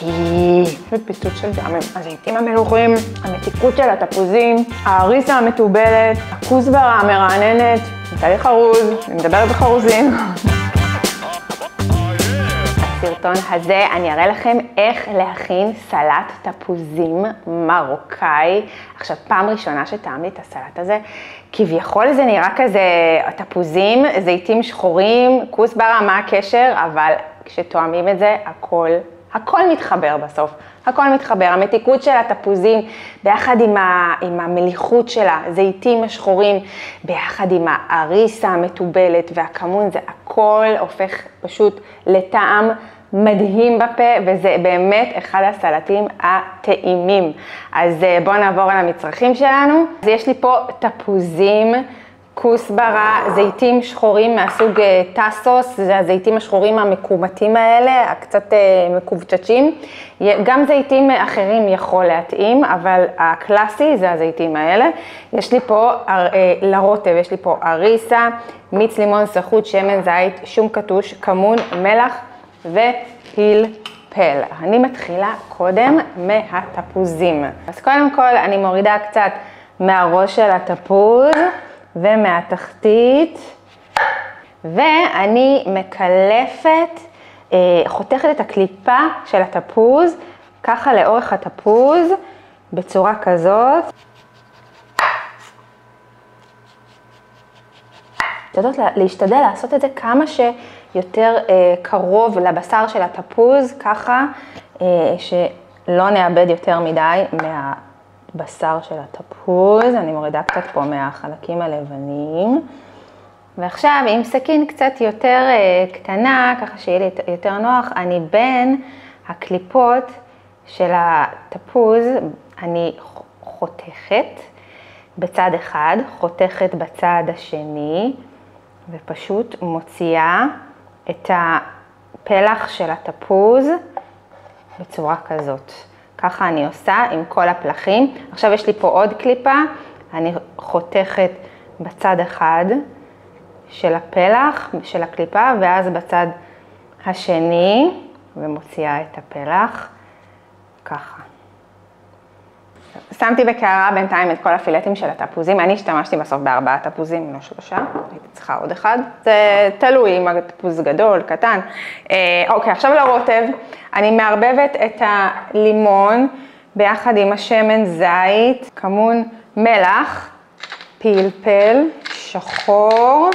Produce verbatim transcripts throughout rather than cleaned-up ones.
יופי. פשוט פיצוץ של טעמים. הזיתים המלוחים, המתיקות של התפוזים, האריסה המתובלת, הכוסברה המרעננת, תהליך חרוז, אני מדברת בחרוזים. בסרטון הזה אני אראה לכם איך להכין סלט תפוזים מרוקאי. עכשיו, פעם ראשונה שטעמתי את הסלט הזה, כביכול זה נראה כזה תפוזים, זיתים שחורים, כוסברה, מה הקשר? אבל כשתואמים את זה, הכל, הכל מתחבר בסוף. הכל מתחבר, המתיקות של התפוזים ביחד עם, ה, עם המליחות של הזיתים השחורים, ביחד עם האריסה המתובלת והכמון, זה הכל הופך פשוט לטעם מדהים בפה, וזה באמת אחד הסלטים הטעימים. אז בואו נעבור על המצרכים שלנו. אז יש לי פה תפוזים, כוסברה, זיתים שחורים מהסוג טסוס, זה הזיתים השחורים המקומטים האלה, הקצת מקובצ'צ'ים. גם זיתים אחרים יכול להתאים, אבל הקלאסי זה הזיתים האלה. יש לי פה לרוטב, יש לי פה אריסה, מיץ לימון, סחוט, שמן זית, שום קטוש, כמון, מלח ופלפל. אני מתחילה קודם מהתפוזים. אז קודם כל אני מורידה קצת מהראש של התפוז ומהתחתית, ואני מקלפת, חותכת את הקליפה של התפוז, ככה לאורך התפוז, בצורה כזאת. יודעות להשתדל לעשות את זה כמה שיותר קרוב לבשר של התפוז, ככה שלא נאבד יותר מדי מה... בשר של התפוז. אני מורידה קצת פה מהחלקים הלבנים. ועכשיו עם סכין קצת יותר קטנה, ככה שיהיה לי יותר נוח, אני בין הקליפות של התפוז, אני חותכת בצד אחד, חותכת בצד השני, ופשוט מוציאה את הפלח של התפוז בצורה כזאת. ככה אני עושה עם כל הפלחים. עכשיו יש לי פה עוד קליפה, אני חותכת בצד אחד של הפלח, של הקליפה, ואז בצד השני, ומוציאה את הפלח, ככה. שמתי בקערה בינתיים את כל הפילטים של התפוזים, אני השתמשתי בסוף בארבעה תפוזים, לא שלושה, הייתי צריכה עוד אחד, זה תלוי אם התפוז גדול, קטן. אוקיי, עכשיו לרוטב, אני מערבבת את הלימון ביחד עם השמן זית, כמון מלח, פלפל, שחור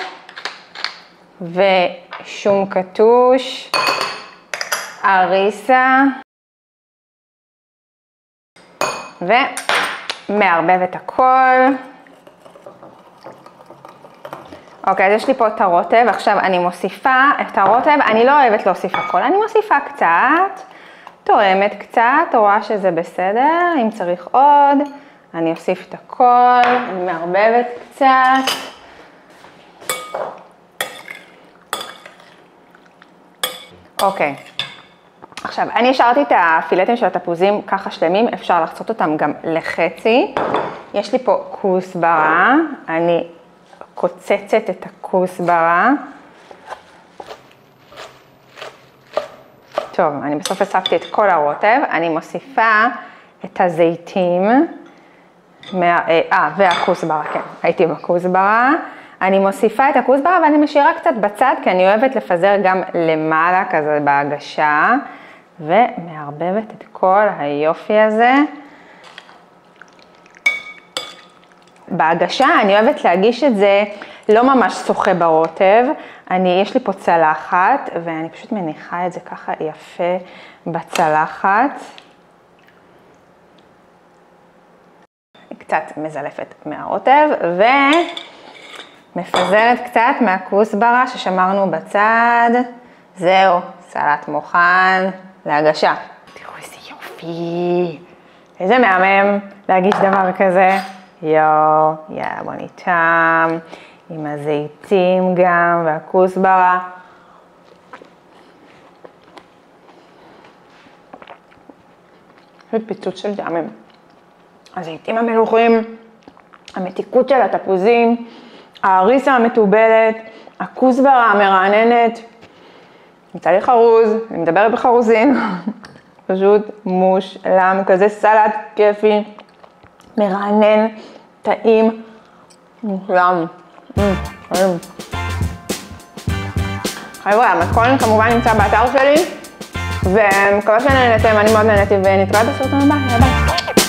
ושום קטוש, אריסה, ומערבב את הכל. אוקיי, אז יש לי פה את הרוטב, עכשיו אני מוסיפה את הרוטב, אני לא אוהבת להוסיף הכל, אני מוסיפה קצת, תורמת קצת, רואה שזה בסדר, אם צריך עוד, אני אוסיף את הכל, אני מערבבת קצת. אוקיי. עכשיו, אני השארתי את הפילטים של התפוזים ככה שלמים, אפשר לחצות אותם גם לחצי. יש לי פה כוסברה, אני קוצצת את הכוסברה. טוב, אני בסוף אספתי את כל הרוטב, אני מוסיפה את הזיתים, מה, אה, והכוסברה, כן, הייתי בכוסברה. אני מוסיפה את הכוסברה ואני משאירה קצת בצד, כי אני אוהבת לפזר גם למעלה כזה בהגשה. ומערבבת את כל היופי הזה. בהגשה אני אוהבת להגיש את זה לא ממש שוחה ברוטב. אני, יש לי פה צלחת ואני פשוט מניחה את זה ככה יפה בצלחת. קצת מזלפת מהרוטב ומפזרת קצת מהכוסברה ששמרנו בצד. זהו, סלט מוכן. להגשה. תראו איזה יופי. איזה מהמם להגיש דבר כזה. יואו, יאללה בוא ניתם. עם הזיתים גם והכוסברה. זה פיצוץ של טעמים. הזיתים המלוחים, המתיקות של התפוזים, האריסה המתובלת, הכוסברה המרעננת. תהליך חרוז, אני מדברת בחרוזים. פשוט מושלם, כזה סלט כיפי, מרענן, טעים, מושלם. חבר'ה, המתכון כמובן נמצא באתר שלי, ומקווה שנהנתם, אני מאוד נהניתי, ונתראה בסרטון הבא, ביי ביי.